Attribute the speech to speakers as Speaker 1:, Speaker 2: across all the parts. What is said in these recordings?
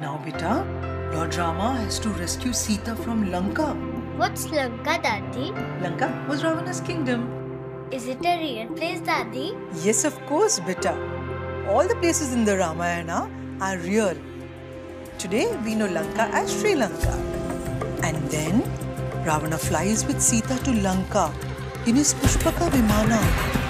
Speaker 1: Now, beta, Lord Rama has to rescue Sita from Lanka.
Speaker 2: What's Lanka, Daddy?
Speaker 1: Lanka was Ravana's kingdom.
Speaker 2: Is it a real place, Daddy?
Speaker 1: Yes, of course, beta. All the places in the Ramayana are real. Today, we know Lanka as Sri Lanka. And then, Ravana flies with Sita to Lanka in his Pushpaka Vimana.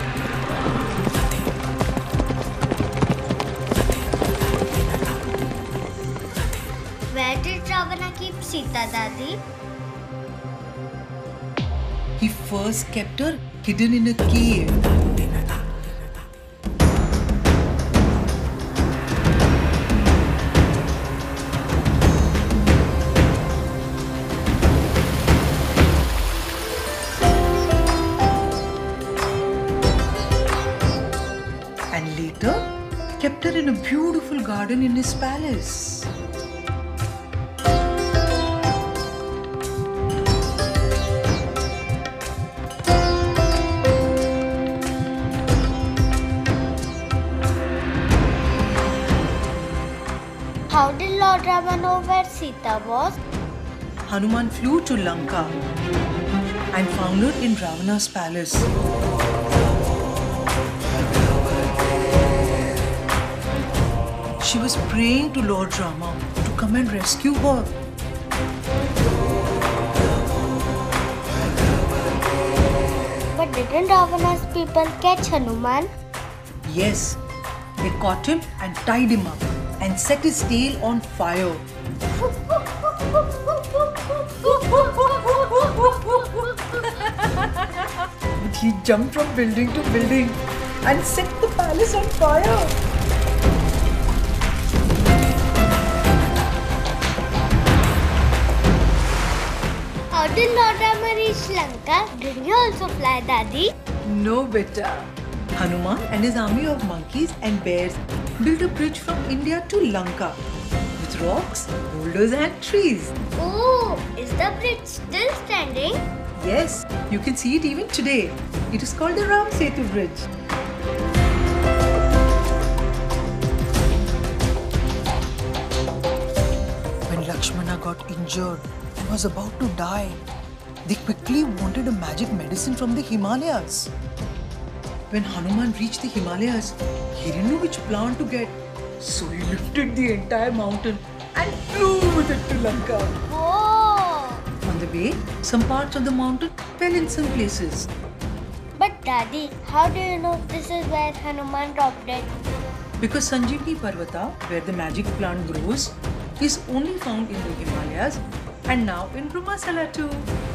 Speaker 2: Where did Ravana keep Sita, Daddy?
Speaker 1: He first kept her hidden in a cave. And later, kept her in a beautiful garden in his palace.
Speaker 2: How did Lord Rama know where Sita was?
Speaker 1: Hanuman flew to Lanka and found her in Ravana's palace. She was praying to Lord Rama to come and rescue her.
Speaker 2: But didn't Ravana's people catch Hanuman?
Speaker 1: Yes, they caught him and tied him up and set his tail on fire. But he jumped from building to building and set the palace on fire.
Speaker 2: How did Lord Rama reach Lanka? Did he also fly, Daddy?
Speaker 1: No, beta. Hanuman and his army of monkeys and bears built a bridge from India to Lanka with rocks, boulders and trees.
Speaker 2: Oh, is the bridge still standing?
Speaker 1: Yes, you can see it even today. It is called the Ram Setu Bridge. When Lakshmana got injured and was about to die, they quickly wanted a magic medicine from the Himalayas. When Hanuman reached the Himalayas, he didn't know which plant to get. So he lifted the entire mountain and flew with it to Lanka.
Speaker 2: Whoa!
Speaker 1: On the way, some parts of the mountain fell in some places.
Speaker 2: But Daddy, how do you know this is where Hanuman dropped it?
Speaker 1: Because Sanjeevani Parvata, where the magic plant grows, is only found in the Himalayas and now in Brahmasala too.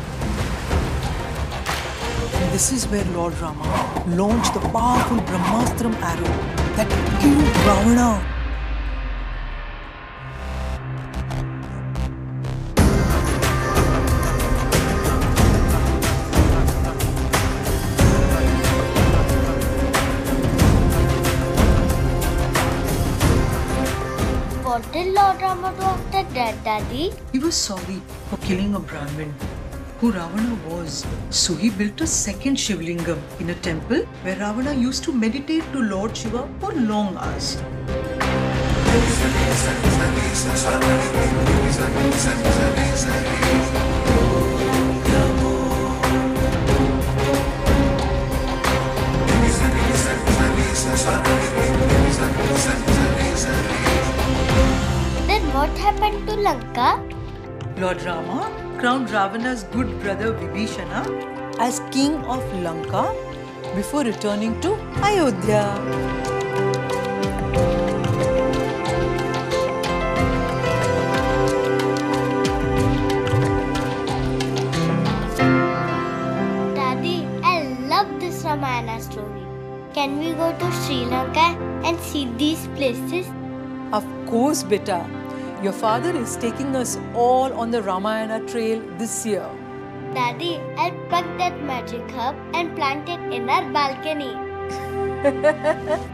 Speaker 1: And this is where Lord Rama launched the powerful Brahmastram arrow that killed Ravana.
Speaker 2: What did Lord Rama do after that, Daddy?
Speaker 1: He was sorry for killing a Brahmin who Ravana was. So he built a second Shivlingam in a temple where Ravana used to meditate to Lord Shiva for long hours.
Speaker 2: Then what happened to Lanka?
Speaker 1: Lord Rama crowned Ravana's good brother Vibhishana as king of Lanka before returning to Ayodhya.
Speaker 2: Daddy, I love this Ramayana story. Can we go to Sri Lanka and see these places?
Speaker 1: Of course, beta. Your father is taking us all on the Ramayana trail this year.
Speaker 2: Daddy, I'll pluck that magic herb and plant it in our balcony.